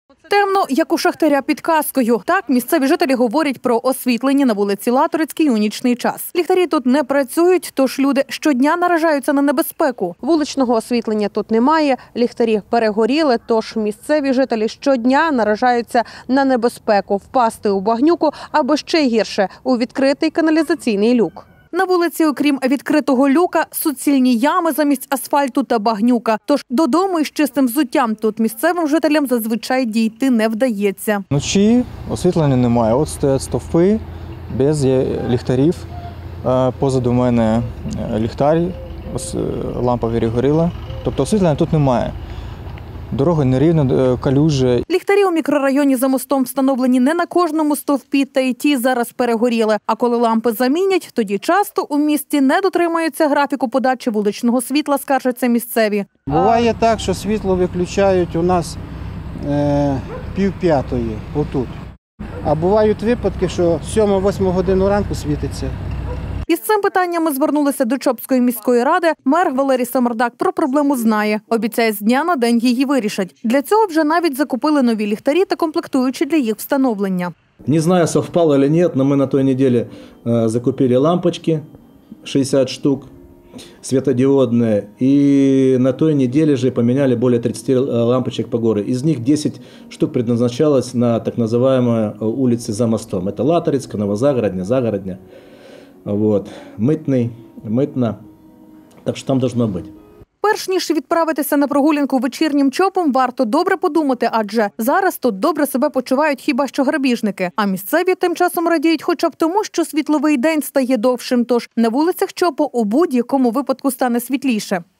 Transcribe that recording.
Темно, як у шахтаря під каскою. Так, місцеві жителі говорять про освітлення на вулиці Латорицькій у нічний час. Ліхтарі тут не працюють, тож люди щодня наражаються на небезпеку. Вуличного освітлення тут немає, ліхтарі перегоріли, тож місцеві жителі щодня наражаються на небезпеку впасти у багнюку або ще гірше – у відкритий каналізаційний люк. На вулиці, окрім відкритого люка, суцільні ями замість асфальту та багнюка. Тож додому із чистим взуттям тут місцевим жителям зазвичай дійти не вдається. Вночі освітлення немає. От стоять стовпи без ліхтарів. Позаду мене ліхтар, лампа перегоріла. Тобто освітлення тут немає. Дорога нерівна, калюжа. Ліхтарі у мікрорайоні за мостом встановлені не на кожному стовпі, та й ті зараз перегоріли. А коли лампи замінять, тоді часто у місті не дотримуються графіку подачі вуличного світла, скаржаться місцеві. Буває так, що світло виключають у нас 4:30 отут. А бувають випадки, що 7-8 годину ранку світиться. Із цим питанням ми звернулися до Чопської міської ради. Мер Валерій Самардак про проблему знає. Обіцяє, з дня на день її вирішать. Для цього вже навіть закупили нові ліхтарі та комплектуючі для їх встановлення. Не знаю, совпало или нет, но мы на той неделе закупили лампочки, 60 штук, светодиодные. И на той неделе же поменяли более 30 лампочек по городу. Из них 10 штук предназначалось на так называемой улице за мостом. Это Латорицкая, Новозагородня, Загородня. Вот. Митна. Так що там должно бути. Перш ніж відправитися на прогулянку вечірнім Чопом, варто добре подумати, адже зараз тут добре себе почувають хіба що грабіжники. А місцеві тим часом радіють хоча б тому, що світловий день стає довшим, тож на вулицях Чопу у будь-якому випадку стане світліше.